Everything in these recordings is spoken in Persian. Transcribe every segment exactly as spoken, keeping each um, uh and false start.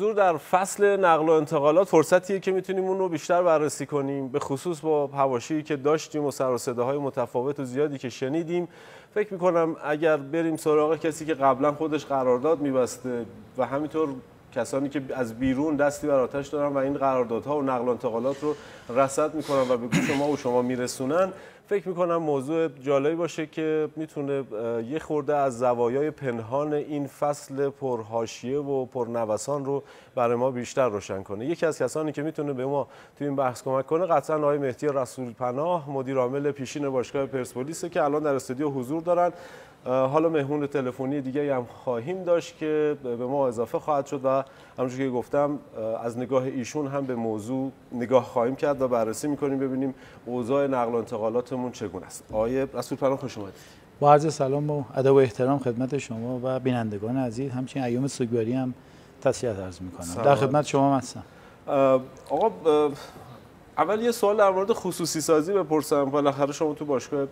حضور در فصل نقل و انتقالات فرصتیه که میتونیم اون رو بیشتر بررسی کنیم، به خصوص با حواشی که داشتیم و سر و صداهای متفاوت و زیادی که شنیدیم. فکر میکنم اگر بریم سراغ کسی که قبلا خودش قرارداد میبسته و همینطور کسانی که از بیرون دستی بر آتش دارن و این قراردادها و نقل و انتقالات رو رصد میکنن و به گوش ما و شما میرسونن، فکر میکنم موضوع جالبی باشه که میتونه یه خورده از زوایای پنهان این فصل پرحاشیه و پرنوسان رو برای ما بیشتر روشن کنه. یکی از کسانی که میتونه به ما تو این بحث کمک کنه قطعا آقای مهدی رسولپناه، مدیر عامل پیشین باشگاه پرسپولیس که الان در استودیو حضور دارن. حالا مهمون تلفنی دیگه هم خواهیم داشت که به ما اضافه خواهد شد و همونجوری که گفتم از نگاه ایشون هم به موضوع نگاه خواهیم کرد و بررسی می‌کنیم ببینیم اوضاع نقل و انتقالاتمون چگونه است. آقای رسولپناه خوش اومدید. با عرض سلام و ادب و احترام خدمت شما و بینندگان عزیز، همچنین ایام سوگواری هم تسلیت عرض می‌کنم. در خدمت شما هستم. آقا اول یه سوال در مورد خصوصی سازی بپرسم. بالاخره شما تو باشگاه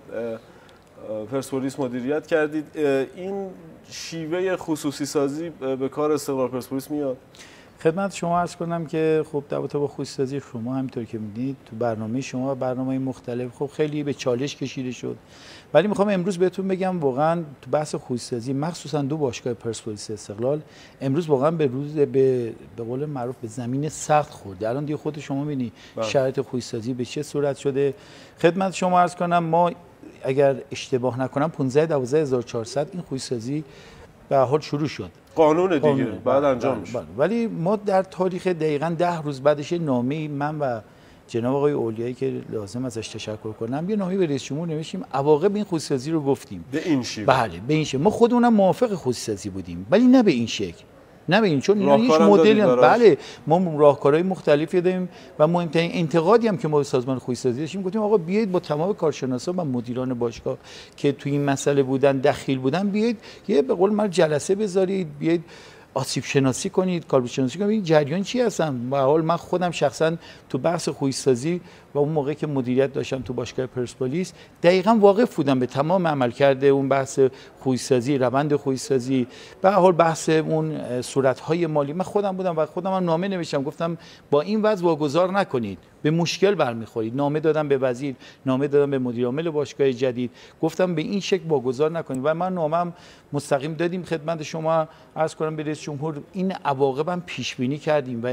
پرسپولیس مدیریت کردید، این شیوه خصوصی سازی به کار استقلال پرسپولیس میاد؟ خدمت شما عرض کنم که خب در با خصوصی سازی شما همینطور که می‌دونید تو برنامه شما برنامه‌های مختلف خب خیلی به چالش کشیده شد، ولی میخوام امروز بهتون بگم واقعا تو بحث خصوصی سازی مخصوصا دو باشگاه پرسپولیس استقلال امروز واقعا به روز به به قول معروف به زمین سخت خورده. الان دیگه خود شما می‌بینی شرایط خصوصی سازی به چه صورت شده. خدمت شما عرض کنم ما اگر اشتباه نکنم پانزده دوازده هزار و چهارصد این خصوصی به حال شروع شد. قانون دیگه قانون. بعد انجام میشه. ولی ما در تاریخ دقیقاً ده روز بعدش نامه‌ای من و جناب آقای اولیایی که لازم ازش تشکر کنم یه نامه به رئیس جمهور نوشتیم، عواقب این خصوصی رو گفتیم. به این شیوه. بله به این شیوه. ما خودمونم موافق خصوصی بودیم ولی نه به این شکل. نه به این چون اینا هیچ مدلی بله ما راهکارهای مختلفی داریم و مهمترین انتقادی هم که ما به سازمان خصوصی سازی داشتیم گفتیم آقا بیایید با تمام کارشناسا و مدیران باشگاه که تو این مسئله بودن دخیل بودن بیایید یه به قول من جلسه بذارید، بیایید آسیب شناسی کنید، کاربرد شناسی کنید، این جریان چی هستن. به حال من خودم شخصا تو بحث خصوصی سازی و اون موقعی که مدیریت داشتم تو باشگاه پرسپولیس دقیقاً واقف بودم به تمام عملکرد اون بحث خصوصی سازی، روند خصوصی سازی، به حال بحث اون صورت‌های مالی. من خودم بودم و خودم هم نامه نوشتم گفتم با این وضع واگذار نکنید، به مشکل برمیخورید. نامه دادم به وزیر، نامه دادم به مدیر عامل باشگاه جدید، گفتم به این شکل واگذار نکنید و من نامم مستقیم دادیم خدمت شما عرض کنم به رئیس جمهور. این عواقب هم پیش بینی کردیم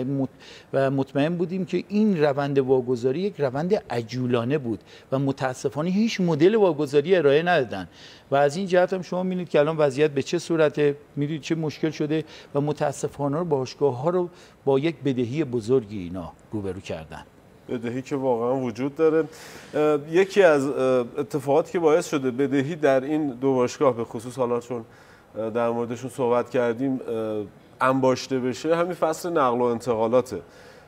و مطمئن بودیم که این روند واگذاری یک روند عجولانه بود و متاسفانه هیچ مدل واگذاری ارائه ندادن و از این جهت هم شما می‌بینید که الان وضعیت به چه صورته، می‌دونید چه مشکل شده و متاسفانه باشگاه‌ها رو با یک بدهی بزرگی اینا روبرو کردن. بدهی که واقعا وجود داره. یکی از اتفاقاتی که باعث شده بدهی در این دو باشگاه به خصوص حالا چون در موردشون صحبت کردیم انباشته بشه همین فصل نقل و انتقالاته.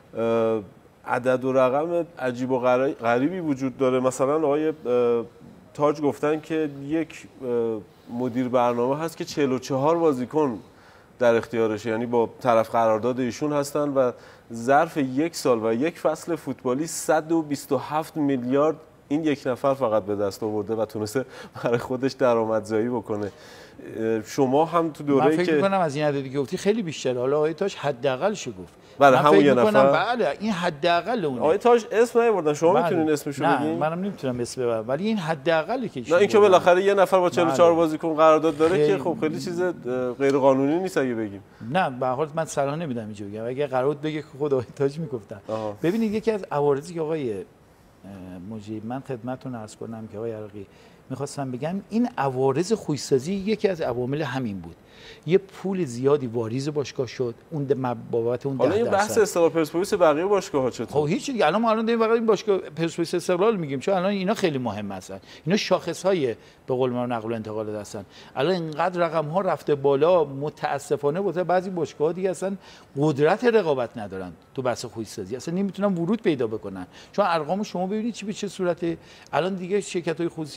عدد و رقم عجیب و غریبی وجود داره. مثلا آقای تاج گفتن که یک مدیر برنامه هست که چهل و چهار بازیکن در اختیارشه، یعنی با طرف قرارداد ایشون هستن و ظرف یک سال و یک فصل فوتبالی صد و بیست و هفت میلیارد این یک نفر فقط به دست آورده و تونسته برای خودش درآمدزایی بکنه. شما هم تو دوره‌ای که من فکر می‌کنم از این عددی که گفتی خیلی بیشتره. حالا آقای تاج حداقل شو گفت. بله همون یه نفر. بله این حداقل اونه. آقای تاج اسم نمیبردن، شما بله. میتونین اسمشو بگین؟ نه منم نمیتونم اسم ببرم ولی این حداقلی که نه اینکه بالاخره یه نفر با چهل و چهار بله. بازیکن قرارداد داره خیلی... که خب خیلی چیز غیر قانونی نیست اگه بگیم. نه به هر حال من صلاح نمیدم اینجا بگم، اگه قرار بود بگه که خود آقای تاج میگفتن. ببینید یکی از عوارضی که آقای مجیب من خدمتتون عرض کنم که آقای عراقی میخواستم بگم این عوارض خصوصی سازی یکی از عوامل همین بود. یه پول زیادی واریز باشگاه شد اون بابت اون ده درصد. حالا این بحث استقلال پرسپولیس بقیه باشگاه‌ها چطور؟ خب هیچ دیگه الان ما الان داریم فقط این باشگاه پرسپولیس استقلال میگیم چون الان اینا خیلی مهم هستن. اینا شاخص‌های به قول ما نقل و انتقالات هستن. الان اینقدر رقم‌ها رفته بالا متاسفانه واسه بعضی باشگاه‌ها دیگه اصلا قدرت رقابت ندارن تو بحث خصوصی سازی. اصلا نمیتونن ورود پیدا بکنن. چون ارقام شما ببینید چی به چه صورته. الان دیگه شرکت‌های خصوصی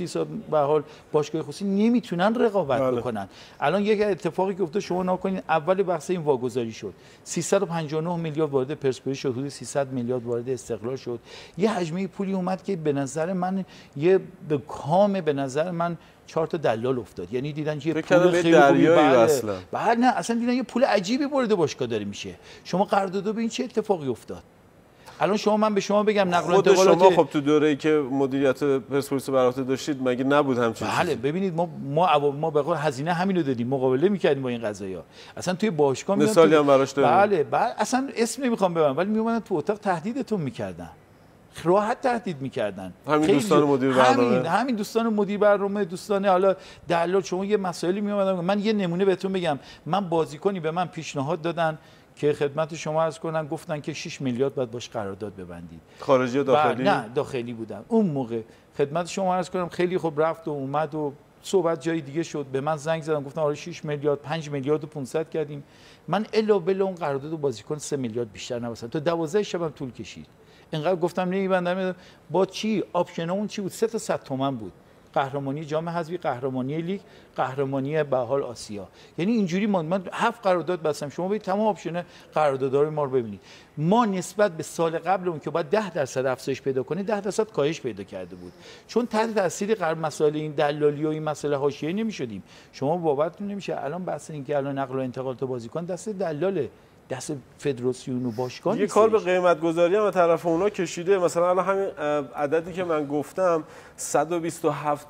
به حال باشگاه خصوصی نمیتونن رقابت بله. بکنن. الان یک اتفاقی که افتاد شما نکنین، اول بحث این واگذاری شد، سیصد و پنجاه و نه میلیارد وارد پرسپولیس شد، حدود سیصد میلیارد وارد استقلال شد. یه حجمه پولی اومد که به نظر من یه به کام به نظر من چهار تا دلال افتاد. یعنی دیدن یه پول خیلی خوبی اصلا بعد نه اصلا دیدن یه پول عجیبی وارد باشگاه داره میشه. شما قرارداد به این چه اتفاقی افتاد؟ الان شما من به شما بگم نقل و انتقالات شما خب تو دوره‌ای که مدیریت پرسپولیس بر عهده داشتید مگه نبود همچین چیزی؟ بله ببینید ما ما ما به قول هزینه همین رو دادیم، مقابله می‌کردیم با این قضايا. اصلا توی باشگاه مثالی هم براش داریم. بله بله اصلا اسم نمیخوام ببرم ولی میومدن تو اتاق تهدیدتون می‌کردن. راحت تهدید می‌کردن. همین دوستان مدیر برنامه همین همین دوستان مدیر برنامه، دوستان حالا دلال، شما یه مسائلی میومدن. من یه نمونه بهتون بگم، من بازیکنی به من پیشنهاد دادن که خدمت شما عرض کنم، گفتن که شش میلیارد باید باش قرارداد ببندید. خارجی و داخلی؟ نه داخلی بودن. اون موقع خدمت شما عرض کنم خیلی خوب رفت و اومد و صحبت جای دیگه شد. به من زنگ زدن گفتن آره شش میلیارد، پنج میلیارد و پانصد کردیم. من الا بلا اون قرارداد و بازیکن سه میلیارد بیشتر نبستم. تا دوازده شبم طول کشید. اینقدر گفتم نمیبندم. با چی؟ آپشنمون چی بود؟ سه تا صد تومن بود. قهرمانی جام حذفی، قهرمانی لیگ، قهرمانی به حال آسیا. یعنی اینجوری من من هفت قرارداد بستم. شما برید تمام آپشن قراردادها رو ما رو ببینید. ما نسبت به سال قبل اون که باید ده درصد افزایش پیدا کنه، ده درصد کاهش پیدا کرده بود. چون تحت تاثیر قرار مسائل این دلالی و این مسئله حاشیه‌ای نمی‌شدیم. شما بابتتون نمیشه. الان بحث این که الان نقل و انتقالات بازیکن دست دلاله، دست فدراسیون و باشگاه. یه کار به قیمت گذاری هم از طرف اونا کشیده. مثلا الان همین عددی که من گفتم صد و بیست و هفت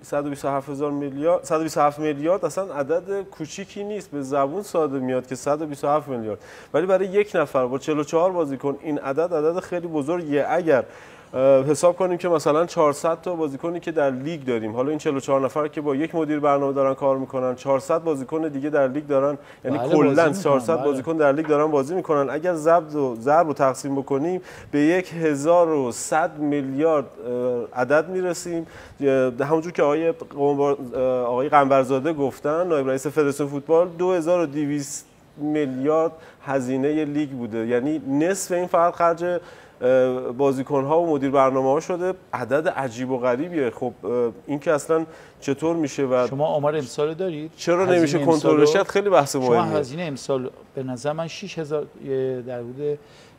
هزار میلیارد صد و بیست و هفت میلیارد اصلا عدد کوچیکی نیست، به زبون ساده میاد که صد و بیست و هفت میلیارد، ولی برای یک نفر با چهل و چهار بازیکن این عدد عدد خیلی بزرگیه. اگر حساب کنیم که مثلا چهارصد تا بازیکنی که در لیگ داریم، حالا این چهل و چهار نفر که با یک مدیر برنامه دارن کار میکنن، چهارصد بازیکن دیگه در لیگ دارن، یعنی کلا چهارصد بله. بازیکن در لیگ دارن بازی میکنن. اگر ضرب و ضرب رو تقسیم بکنیم به یک هزار و صد میلیارد عدد میرسیم. همونجور که آقای آقای قنبرزاده گفتن، نایب رئیس فدراسیون فوتبال، دو هزار و دویست میلیارد هزینه لیگ بوده، یعنی نصف این فقط خرج بازیکن‌ها و مدیر برنامه‌ها شده. عدد عجیب و غریبیه. خب این که اصلا چطور میشه و شما آمار امسال دارید؟ چرا نمیشه کنترلش کرد؟ خیلی بحث مهمه. شما هزینه امسال به نظر من شش هزار در حدود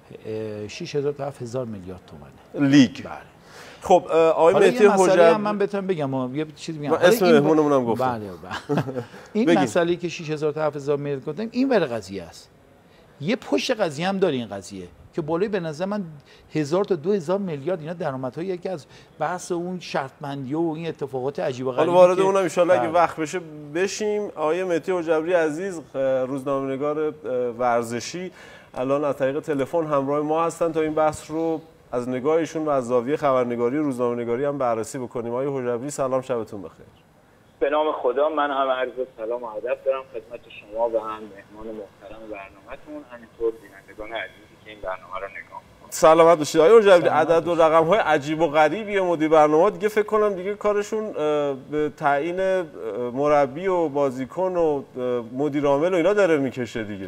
شش هزار تا هفت هزار میلیارد تومانه لیگ. بله. خب آقای مهدی حجب، من بهتون بگم یه چیزی میگم، اسم مهمونمون هم گفتم. بله بله. این مسئله که شش هزار تا هفت هزار میلیارد گفتم این ور قضیه است. یه پشت قضیه هم داره این قضیه که بالای به نظر من هزار تا دو هزار میلیارد اینا درآمدهای یکی از بحث اون شرط‌بندی و این اتفاقات عجیب و غریبی. حالا وارد اونم ان شاءالله اگه وقت بشه بشیم. آقای مهدی حجبری عزیز، روزنامه‌نگار ورزشی، الان از طریق تلفن همراه ما هستن تا این بحث رو از نگاهشون و از زاویه خبرنگاری و روزنامه‌نگاری هم بررسی بکنیم. آقای حجبری سلام، شبتون بخیر. به نام خدا، من هم عرض سلام و ادب دارم خدمت شما و هم مهمان محترم برنامه‌تون، همینطور بینندگان عزیزی که این برنامه رو نگاه می‌کنن. سلامت باشید. آقای حجبری، عدد و رقم‌های عجیب و غریبی مدیر برنامه‌ها دیگه فکر کنم دیگه کارشون به تعیین مربی و بازیکن و مدیر عامل و اینا داره میکشه دیگه.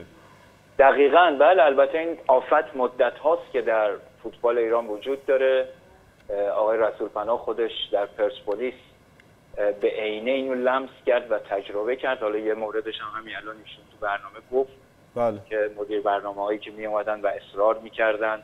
دقیقاً بله. البته این آفت مدت هاست که در فوتبال ایران وجود داره. آقای رسولپناه خودش در پرسپولیس به عینه اینو لمس کرد و تجربه کرد. حالا یه موردش هم همین الان ایشون تو برنامه گفت بله. که مدیر برنامه‌هایی که می اومدن و اصرار می‌کردن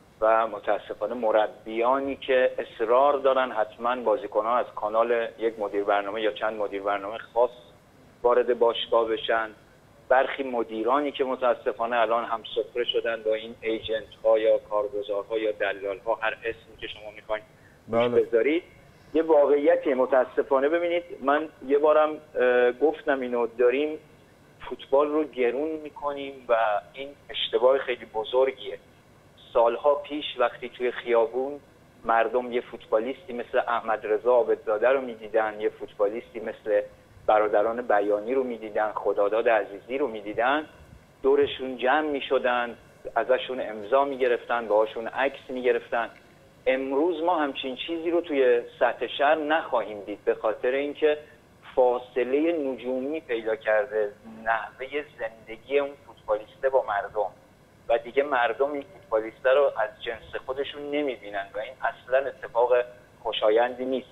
و متاسفانه مربیانی که اصرار دارن حتما بازیکن‌ها از کانال یک مدیر برنامه یا چند مدیر برنامه خاص وارد باشگاه بشن. برخی مدیرانی که متاسفانه الان هم سفره شدن با این ایجنت‌ها یا کارگزارها یا دلال‌ها، هر اسمی که شما می‌خواید بله. بذارید. یه واقعیتی متاسفانه ببینید، من یه بارم گفتم اینو، داریم فوتبال رو گرون میکنیم و این اشتباه خیلی بزرگیه. سالها پیش وقتی توی خیابون مردم یه فوتبالیستی مثل احمد رضا عابدزاده رو میدیدن، یه فوتبالیستی مثل برادران بیانی رو میدیدن، خداداد عزیزی رو میدیدن، دورشون جمع میشدن، ازشون امضا میگرفتن، باهاشون عکس میگرفتن. امروز ما همچین چیزی رو توی سطح شهر نخواهیم دید، به خاطر اینکه فاصله نجومی پیدا کرده نحوه زندگی اون فوتبالیسته با مردم و دیگه مردم این فوتبالیسته رو از جنس خودشون نمیبینن و این اصلا اتفاق خوشایندی نیست.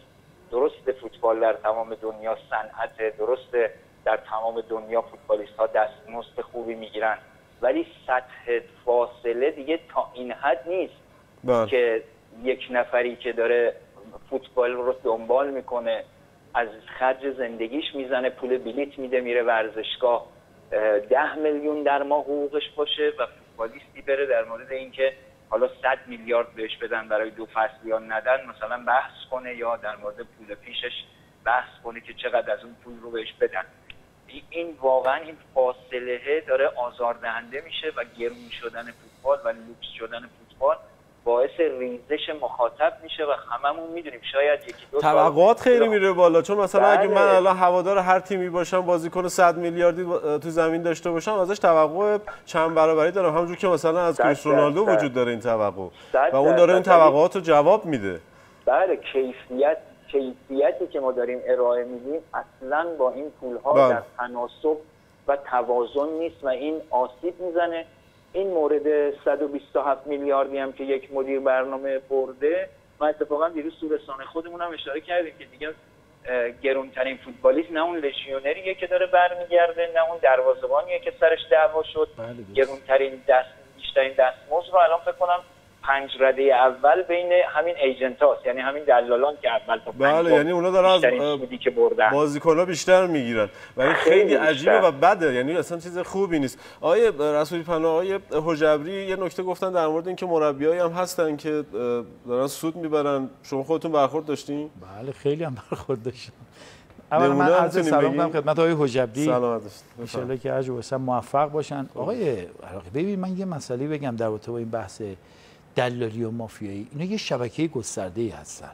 درست فوتبال در تمام دنیا صنعت، درست در تمام دنیا فوتبالیست ها دستمزد خوبی میگیرن، ولی سطح فاصله دیگه تا این حد نیست بله. که یک نفری که داره فوتبال رو دنبال میکنه از خرج زندگیش میزنه، پول بلیت میده میره ورزشگاه، ده میلیون در ماه حقوقش باشه و فوتبالیستی بره در مورد اینکه حالا صد میلیارد بهش بدن برای دو فصل یا ندن مثلا بحث کنه، یا در مورد پول پیشش بحث کنه که چقدر از اون پول رو بهش بدن. این واقعا این فاصله داره آزاردهنده میشه و گرون شدن فوتبال و لوکس شدن فوتبال باعث ریزش مخاطب میشه و هممون میدونیم شاید یکی دو توقعات خیلی میره بالا. چون مثلا بله. اگه من الان هوادار هر تیمی باشم بازیکن صد میلیاردی تو زمین داشته باشم ازش توقع چند برابری دارم، همونجور که مثلا از کریستیانو رونالدو وجود داره این توقع و اون داره این توقعات رو جواب میده. بله کیفیت کیفیتی که ما داریم ارائه میدیم اصلا با این پولها بله. در تناسب و توازن نیست و این آسیب میزنه. این مورد صد و بیست و هفت میلیاردی هم که یک مدیر برنامه برده، ما اتفاقا دیروز تو رسانه خودمون هم اشاره کردیم که دیگه گرونترین فوتبالیست نه اون لژیونریه که داره برمیگرده، نه اون دروازه‌بانیه که سرش دعوا شد. گرونترین دست بیشترین دستمزد رو الان فکر کنم پنج رده اول بین همین ایجنت هاست، یعنی همین دلالان که اول تا بله یعنی اونا دارن از بازیکن‌ها بیشتر میگیرن و این خیلی, خیلی عجیبه و بده، یعنی اصلا چیز خوبی نیست. آقای رسولی پناه، آقای حجبری یه نکته گفتن در مورد اینکه مربیایی هم هستن که دارن سود میبرن، شما خودتون برخورد داشتین؟ بله خیلی هم برخورد داشتم. اولا من عرض سلام کنم خدمت آقای حجبری، سلامت باشید ان شاءالله که اجر واسه موفق باشن. آقای عراقی ببین من یه مسئله بگم در رابطه با این بحث دلالی و مافیایی، اینا یه شبکه گسترده‌ای هستن.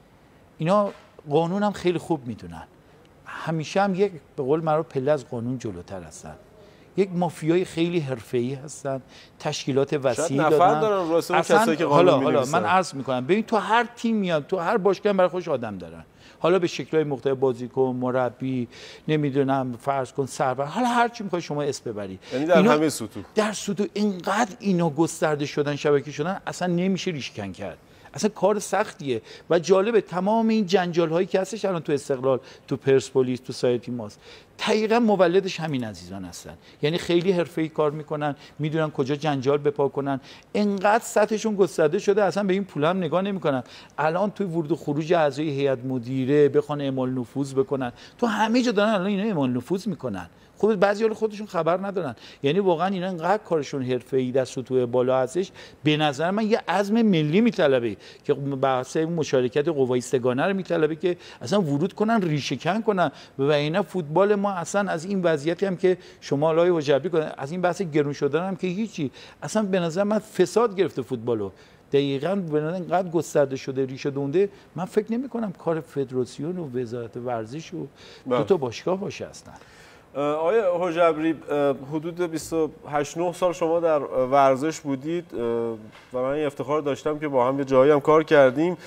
اینا قانون هم خیلی خوب میدونن، همیشه هم یک به قول معروف پله از قانون جلوتر هستن. یک مافیای خیلی حرفه‌ای هستن، تشکیلات وسیعی دارن. نفر دارن راسته کسایی که قانون حالا حالا من عرض میکنم ببین تو هر تیم میاد، تو هر باشگاه برای خودش آدم دارن، حالا به شکل‌های مختلف، بازیکن، مربی، نمیدونم فرض کن سرور، حالا هر چی میخوای شما اسم ببری، یعنی در همه سطوح در سطوح اینقدر اینا گسترده شدن، شبکه شدن، اصلا نمیشه ریشکن کرد. اصلا کار سختیه و جالبه تمام این جنجال هایی که هستش الان تو استقلال، تو پرسپولیس، تو سایر تیم‌هاست، دقیقاً مولدش همین عزیزان هستن. یعنی خیلی حرفه‌ای کار میکنن، میدونن کجا جنجال بپا کنن، انقدر سطحشون گسترده شده اصلا به این پول هم نگاه نمیکنن. الان توی ورود و خروج اعضای هیئت مدیره بخوان اعمال نفوذ بکنن، تو همه جا دارن الان اینا اعمال نفوذ میکنن. خود بعضی‌ها خودشون خبر ندارن. یعنی واقعا اینا انقدر کارشون حرفه‌ای در سطوح بالا هستش، به نظر من یه عزم ملی میطلبه که بحث مشارکت قوای سگانه رو میطلبه که اصلا ورود کنن، ریشه‌کن کنن و اینا فوتبال ما اصلا از این وضعیتی هم که شما آقای حجبی کنن، از این بحث گرون شدن هم که هیچی، اصلا به نظر من فساد گرفته فوتبالو. دقیقاً به نظر اینقدر گسترده شده، ریشه دونده، من فکر نمی‌کنم کار فدراسیون و وزارت ورزش و دو تا باشگاه باشه اصلا. آقای حجبری حدود بیست و هشت نه سال شما در ورزش بودید و من افتخار داشتم که با هم یه جایی هم کار کردیم.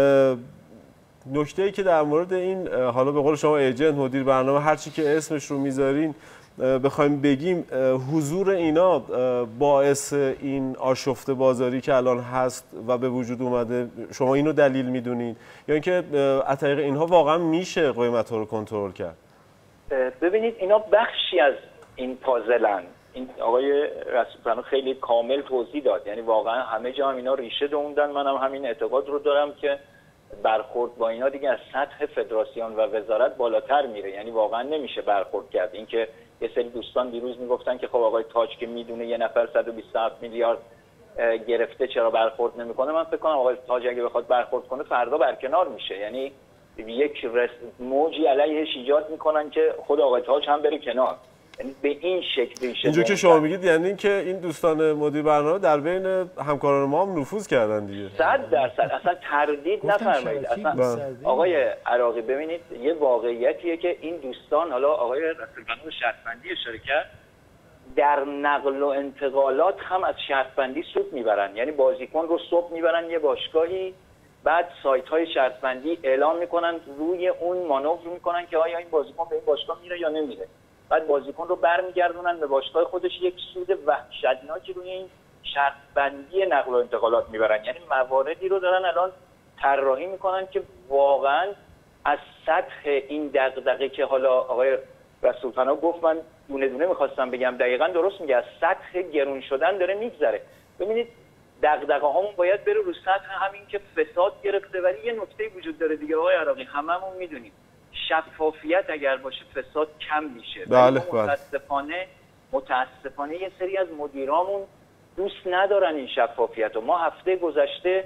نکته‌ای که در مورد این حالا به قول شما ایجنت، مدیر برنامه، هر چی که اسمش رو میذارین بخوایم بگیم، حضور اینا باعث این آشفته بازاری که الان هست و به وجود اومده، شما اینو دلیل میدونید یا اینکه از طریق اینها واقعا میشه قیمت‌ها رو کنترل کرد؟ ببینید اینا بخشی از این پازلن. این آقای رسول خیلی کامل توضیح داد، یعنی واقعا همه جا هم اینا ریشه دوندن. منم هم همین اعتقاد رو دارم که برخورد با اینا دیگه از سطح فدراسیون و وزارت بالاتر میره، یعنی واقعا نمیشه برخورد کرد. اینکه یه سری دوستان دیروز میگفتن که خب آقای تاج که میدونه یه نفر صد و بیست و هفت میلیارد گرفته چرا برخورد نمیکنه، من فکر کنم آقای تاج اگه بخواد برخورد کنه فردا برکنار میشه. یعنی یک موجی علیهش ایجاد میکنن که خود آقای تاج هم بره کنار. یعنی به این شکل میشه. اینجا که شما میگید یعنی که این دوستان مدیر برنامه در بین همکاران ما هم نفوذ کردن دیگه. صد درصد اصلا تردید نفرمایید. اصلا آقای عراقی ببینید یه واقعیتیه که این دوستان، حالا آقای رسول‌پناه شرطبندی اشاره کرد، در نقل و انتقالات هم از شرطبندی سود میبرن. یعنی بازیکن رو صبح میبرن یه باشگاهی، بعد سایت های شرطبندی اعلام میکنن، روی اون مانور میکنن که آیا این بازیکن به این باشگاه میره یا نمیره. بعد بازیکن رو برمیگردونن به باشگاه خودش، یک سود وحشتناکی روی این شرطبندی نقل و انتقالات میبرن. یعنی مواردی رو دارن الان طراحی میکنن که واقعا از سطح این دغدغه که حالا آقای رسولپناه گفت، من دونه دونه میخواستم بگم، دقیقاً درست میگه، از سطح گرون شدن داره میگذره. ببینید دغدغه هامون باید بره رو سطح همین که فساد گرفته، ولی یه نکته وجود داره دیگه آقای عراقی، هممون میدونیم شفافیت اگر باشه فساد کم میشه. بله متاسفانه متاسفانه یه سری از مدیرامون دوست ندارن این شفافیت. و ما هفته گذشته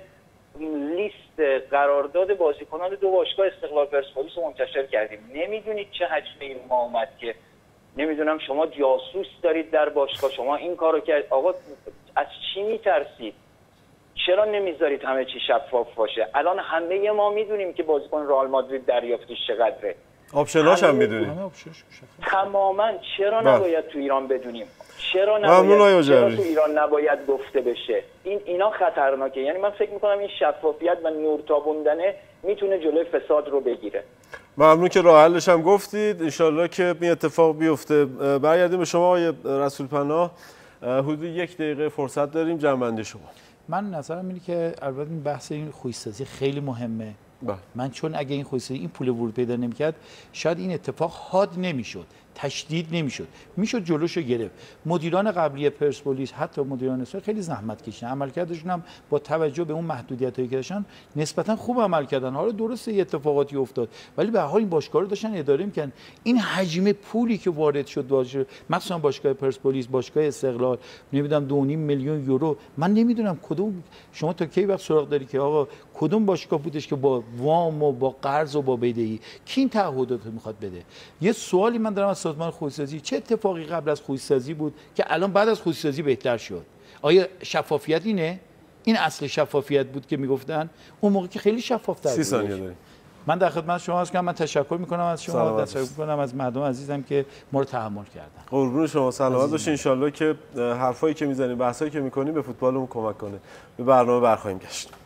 لیست قرارداد بازیکنان دو باشگاه استقلال پرسپولیس رو منتشر کردیم. نمیدونید چه حجمه ما اومد که نمیدونم شما جاسوس دارید در باشگاه، شما این کارو کرد. آقا از چی میترسید؟ چرا نمیذارید همه چی شفاف باشه؟ الان همه ما میدونیم که بازیکن رئال مادرید دریافتش چقدره، آپشناش هم میدونیم تماما. چرا نباید تو ایران بدونیم؟ چرا نباید چرا تو ایران نباید گفته بشه؟ این اینا خطرناکه. یعنی من فکر میکنم این شفافیت و نورتابوندنه میتونه جلوی فساد رو بگیره. ممنون که راه حلش هم گفتید، انشالله که این اتفاق بیفته. برگردیم به شما آقای رسولپناه، حدود یک دقیقه فرصت داریم، جنبندی شما. من نظرم اینه که البته این بحث این خویش‌سازی خیلی مهمه. با. من چون اگه این خویش‌سازی این پول ورود پیدا نمی‌کرد شاید این اتفاق حاد نمی‌شد، تشدید نمی‌شد، میشد جلوشو گرفت. مدیران قبلی پرسپولیس حتی مدیران اسپانیا خیلی زحمت کشیدن، عملکردشون هم با توجه به اون محدودیتایی که داشتن نسبتا خوب عمل کردن. حالا درسته اتفاقاتی افتاد ولی به هر حال این باشگاه رو داشتن اداره می‌کردن. این حجم پولی که وارد شد باشه، مثلا باشگاه پرسپولیس، باشگاه استقلال، نمیدونم دو و نیم میلیون یورو، من نمیدونم کدوم، شما تا کی وقت سراغ داری که آقا کدوم باشگاه بودش که با وام و با قرض و با بدهی کی این تعهدات میخواد بده؟ یه سوالی من دارم از سازمان خویش‌سازی، چه اتفاقی قبل از خویش‌سازی بود که الان بعد از خویش‌سازی بهتر شد؟ آیا شفافیت اینه؟ این اصل شفافیت بود که میگفتن اون موقع که خیلی شفاف‌تر بود. سی ثانیه داریم. من در خدمت شما هستم. من تشکر میکنم از شما، تشکر میکنم از مردم عزیزم که ما رو تحمل کردن. قربون شما، سلامت باشین. ان شاءالله که حرفایی که میزنیم، بحثایی که میکنیم به فوتبالمون کمک کنه. به برنامه برخواهیم گشت.